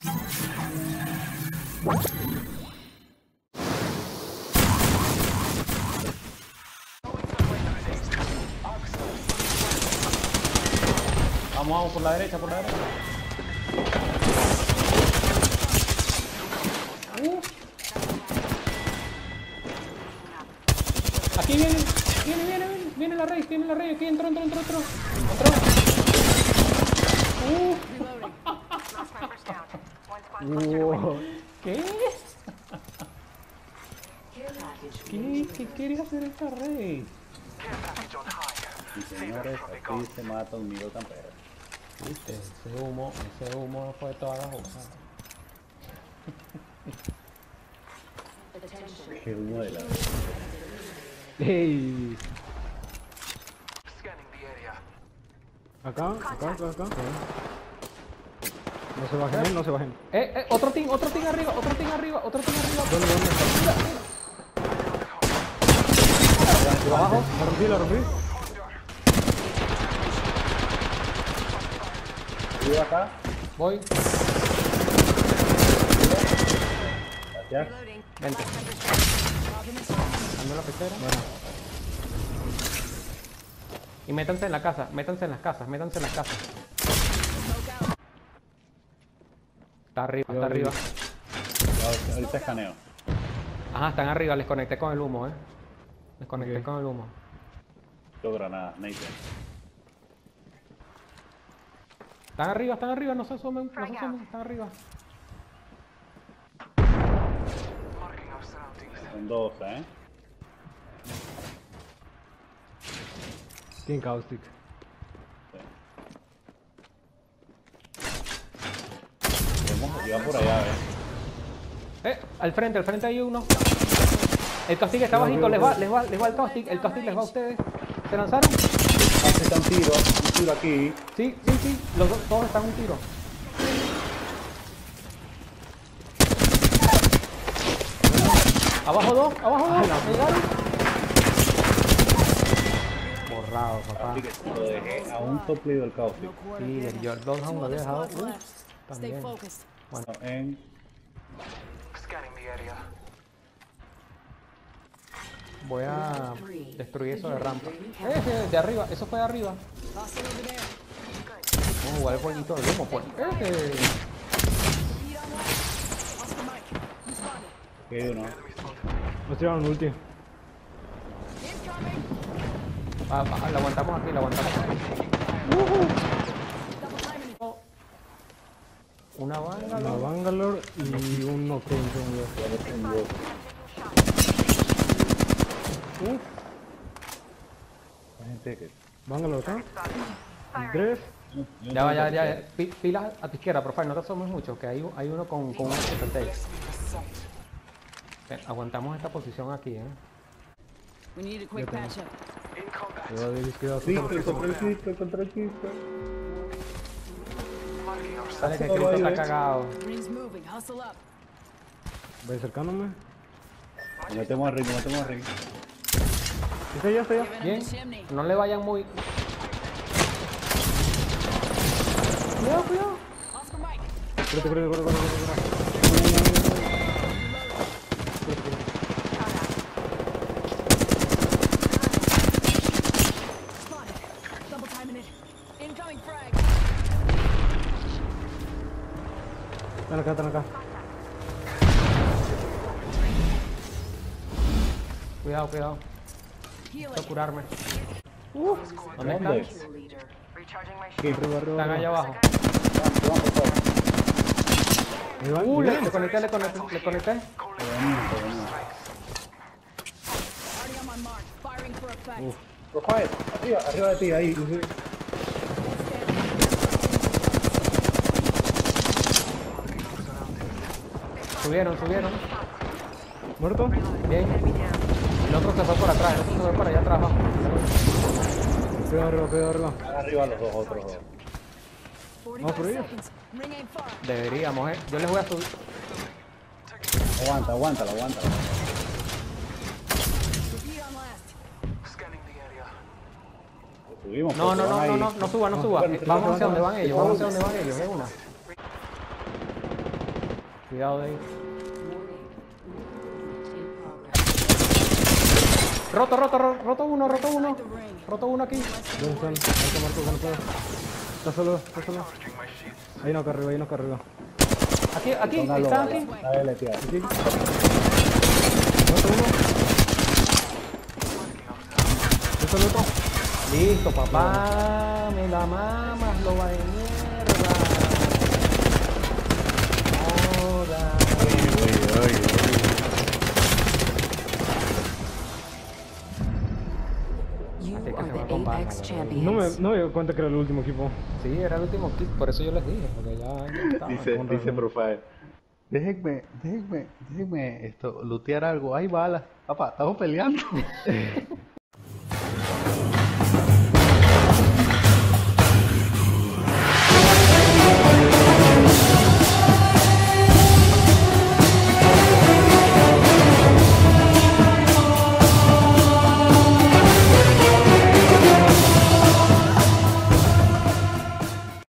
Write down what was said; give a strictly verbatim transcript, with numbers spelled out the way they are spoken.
Vamos, vamos, por la derecha, por la derecha. Uh. Aquí viene, viene, viene, viene, viene la raíz, viene la raíz, aquí entró, entró, entró, entró. Entró. Uh. Wow. ¿Qué? ¿Qué? ¿Qué quieres hacer esta raíz? Y señores, aquí se mata un nido campero. ¿Viste? Ese humo, ese humo fue toda la hoja. Qué humo de la... Hey. Acá, acá, acá, acá. No se bajen, no se bajen. Eh, eh, otro team, otro team arriba, otro team arriba, otro team arriba. ¿Dónde, dónde? Mira, mira. Abajo. La rompí, la rompí. Arriba acá. Voy. Gracias. Vente. Ando la pecera. Bueno. Y métanse en la casa, métanse en las casas, métanse en las casas. Está arriba, está arriba. Ya, ahorita escaneo. Ajá, están arriba, les conecté con el humo, eh. Les conecté Ok. con el humo. Dos granadas, Nathan. Están arriba, están arriba, no se asomen, no se asomen, están arriba. Son dos, ¿eh? Tienen caustic. Vamos, iba por allá, ¿eh? Eh, al frente, al frente hay uno. El caustic está bajito, les va, les va, les va el caustic, el caustic les va a ustedes. ¿Se lanzaron? Hace está un tiro, un tiro aquí. Sí, sí, sí, los dos, todos están un tiro. Abajo dos, abajo dos, llegaron. Borrado, papá. Así que lo dejé a un soplido el caustic. Sí, el Jordan aún lo había dejado. Uh, también. Bueno, En... voy a destruir eso de rampa. Ese de arriba, eso fue de arriba. Vamos a jugar el jueguito del humo, pues. Ese. Aquí hay uno. Nos tiraron ulti. Ah, ah, la aguantamos aquí, la aguantamos aquí. Uh-huh. Una banda. Una Bangalore y un Nocturne. Uf. La gente que... Bangalore acá. Tres. Ya va, ya, ya, ya. Pi- Pilas a tu izquierda, por favor, no te asomes mucho, que hay, hay uno con, con un S T. Aguantamos esta posición aquí, eh. We need a quick patch up. Cuidado de izquierda. Cristo, contra el Cristo, contra el Cristo. Sale que Cristo está cagado. Ring's moving. Hustle up. Voy acercándome. Nos metemos a ring, nos metemos a ring. Está allá, está allá. Giving him Bien, the chimney. no le vayan muy... Cuidado, cuidado. Oscar Mike. Corre, corre, corre, corre, corre. Spotted. Double timing it. Incoming frag. Están acá, están acá. Cuidado, cuidado. Healing. Quiero curarme. Uh, ¿dónde están? ¿Dónde? Aquí, arriba, arriba. Están allá abajo. Vamos, vamos, vamos. Ahí van, Uh, le, miren. le conecté, le conecté, le conecté. Venimos, venimos. Already on my mark. Firing for effect. Rafael, arriba, arriba de ti, ahí. Subieron, subieron. ¿Muerto? Bien. El otro se fue por atrás, el otro se fue por allá atrás. Abajo. Cuidado arriba, cuidado arriba. Están arriba los dos, otros dos. Vamos por ellos. Seconds. Ring ain't far. Deberíamos, eh. Yo les voy a subir. Aguanta, aguántala, aguántala. Repeat on last. Subimos. No, no, porque no, van no, ahí. no, no suba, no suba. Bueno, Vamos hacia bueno, donde van ellos, vamos hacia donde van ellos, de una. Cuidado de ahí. Roto, roto, ro- roto uno, roto uno. Roto uno aquí. ¿Dónde están? Ahí está Marco, con todo. Está solo, está solo. Hay uno acá arriba, hay uno acá arriba. Aquí, aquí, Póngalo, está aquí. dale, tía. Aquí. Otro uno. Está el otro. Listo, papá. Me la mamas, lo va de mierda. Ahora. You Así que are se va the con bala, Apex la champions. No me, no me di cuenta que era el último equipo. Sí, era el último kill, por eso yo les dije, porque ya, ya estaba. Dice, con dice razón. Profile. Déjenme, déjenme, déjenme esto, lootear algo. Hay balas. Papá, estamos peleando.